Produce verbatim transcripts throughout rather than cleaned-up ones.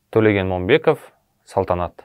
Төлеген Момбеков, Салтанат.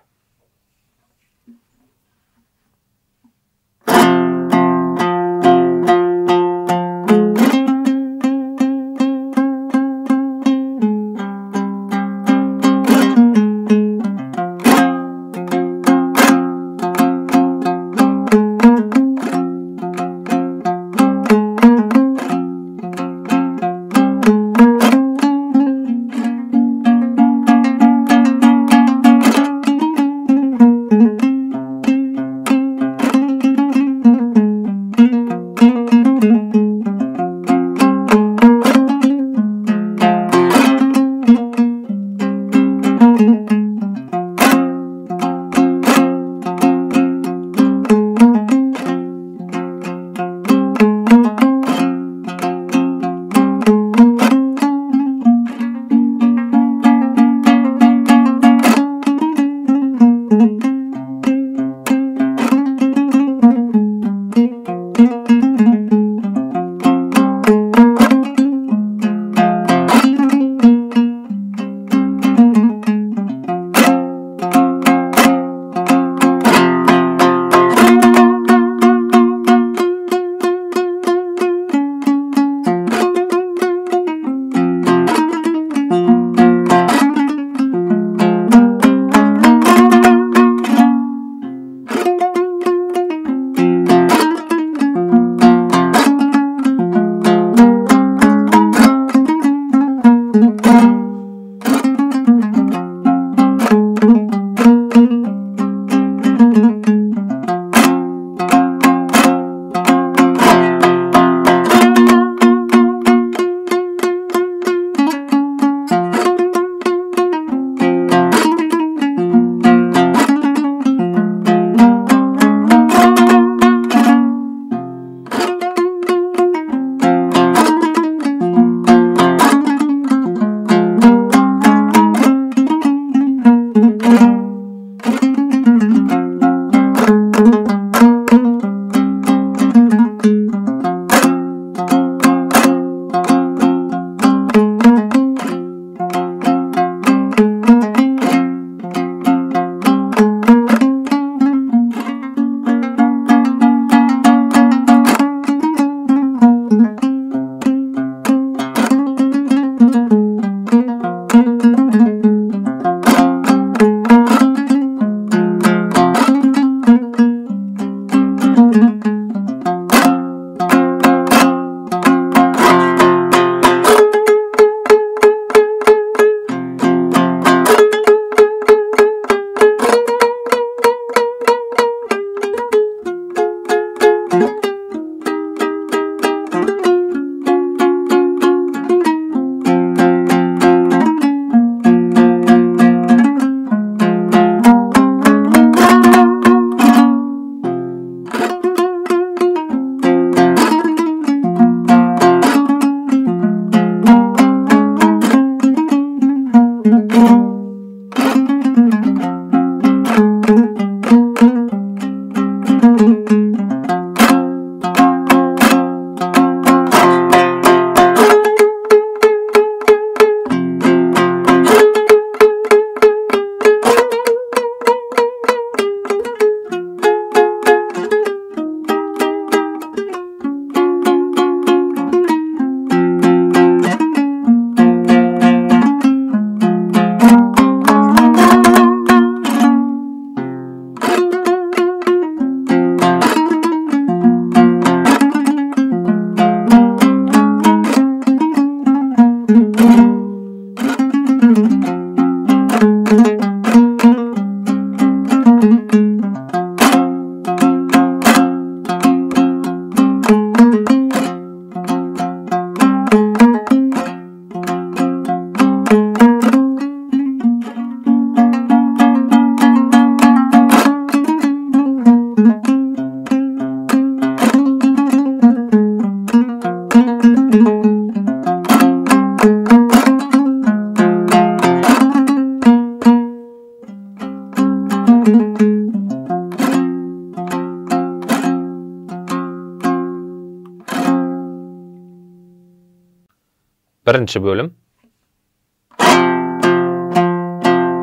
Бірінші бөлім.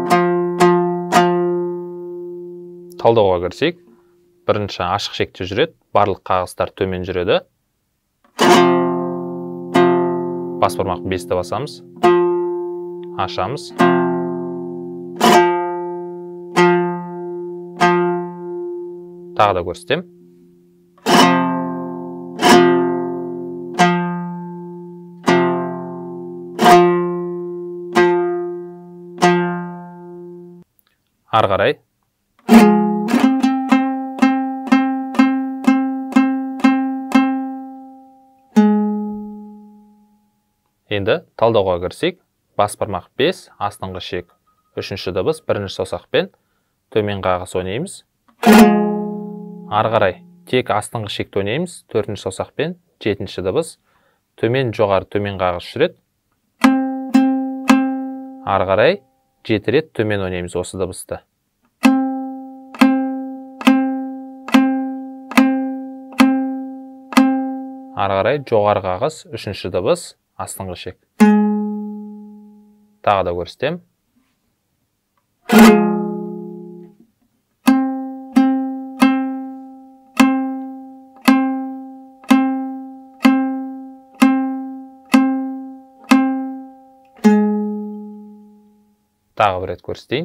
талдауға кірсек, бірінші ашық шекте жүреді, барлық қағыстар төмен жүреді. Бас бармақ бесті басамыз, ашамыз. Тағы да көрсетем. Ары қарай. Енді талдауға кірсек, бас бармақ бес, астыңғы шек үшінші дыбыс, бірінші саусақпен төмен қағыс ойнаймыз. Ары қарай тек астыңғы шекті ойнаймыз, төртінші саусақпен жетінші дыбыс, төмен жоғары төмен қағыс жүреді. Ары қарай жеті рет төмен ойнаймыз осы дыбысты. Ары қарай жоғары қағыс үшінші дыбыс, астыңғы шек. Тағы да көрсетем. Тағы бір рет көрсетейін.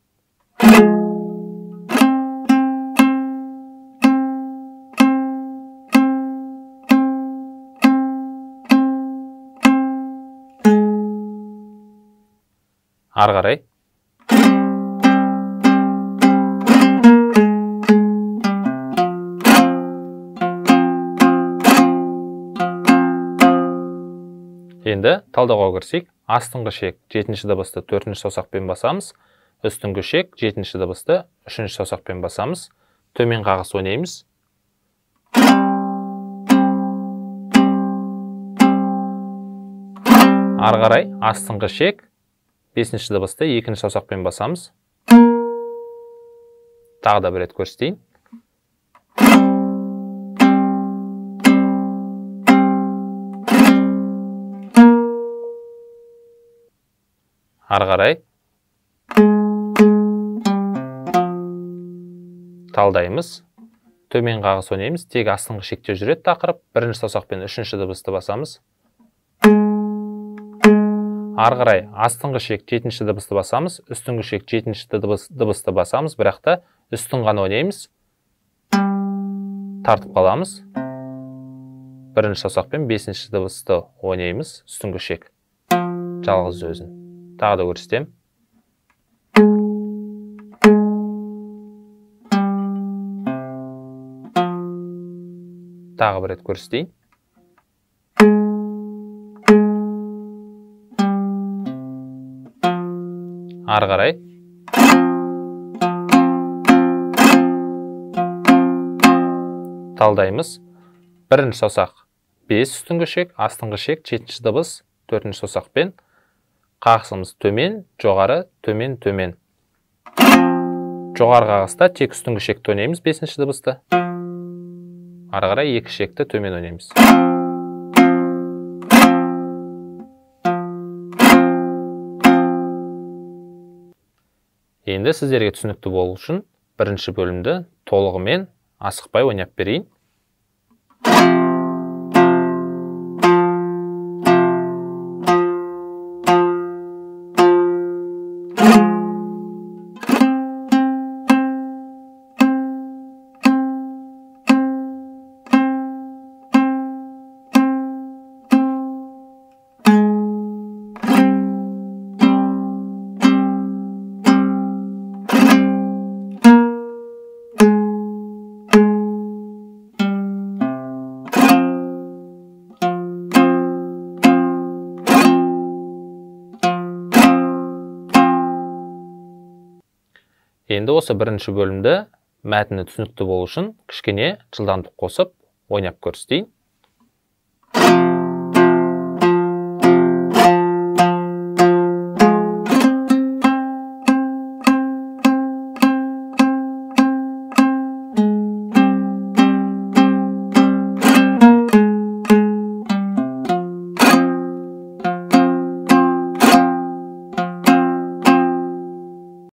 Ары қарай. Енді талдауға кірсек, астыңғы шек жетінші дыбысты төртінші саусақпен басамыз, үстіңгі шек жетінші дыбысты үшінші саусақпен басамыз, төмен қағыс ойнаймыз. Ары қарай астыңғы шек бесінші дыбысты екінші саусақпен басамыз. Тағы да бір рет көрсетейін. Ары қарай. Талдаймыз. Төмен қағыс ойнаймыз. Тек астыңғы шекте жүреді тақырып. Бірінші саусақпен үшінші дыбысты басамыз. Ары қарай астыңғы шек жетінші дыбысты басамыз. Үстіңгі шек жетінші дыбысты басамыз. Бірақ та үстін ғана ойнаймыз. Тартып қаламыз. Бірінші саусақпен бесінші дыбысты ойнаймыз. Үстіңгі шек. Жалғыз өзін. Тағы да көрсетем. Тағы бір рет көрсетейін. Ары қарай. Талдаймыз. Бірінші саусақ бес үстіңгі шек, астыңғы шек жетінші дыбыс, төртінші саусақпен. Қағысымыз төмен, жоғары, төмен, төмен. Жоғары қағыста тек үстіңгі шекті ойнаймыз, бесінші дыбысты. Ары қарай екі шекті төмен ойнаймыз. Енді сіздерге түсінікті болу үшін бірінші бөлімді толығымен асықпай ойнап берейін. Енді осы бірінші бөлімді мәтіні түсінікті болу үшін кішкене жылдамдық қосып ойнап көрсетейін.